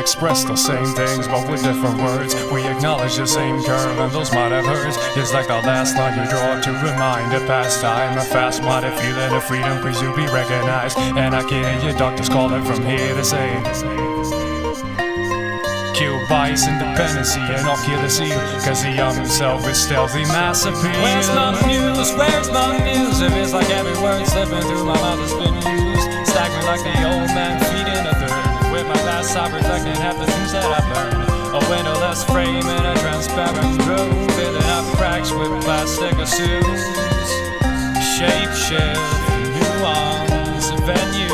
express the same things, but with different words. We acknowledge the same curve, and those might have hurts. It's like the last line you draw to remind a past time. A fast-minded feeling of freedom, please you be recognized. And I can hear your doctors calling from here to say, kill bias, independency, and I'll kill the seal, cause the young himself is stealthy mass appeal. Where's my muse? Where's my muse? If it's like every word slipping through my mouth has been used, staggering like the old man feeding a third. With my past I reflecting half the things that I've learned. A windowless frame in a transparent room, filling up cracks with plastic assumes. Shape shift, nuance, venue.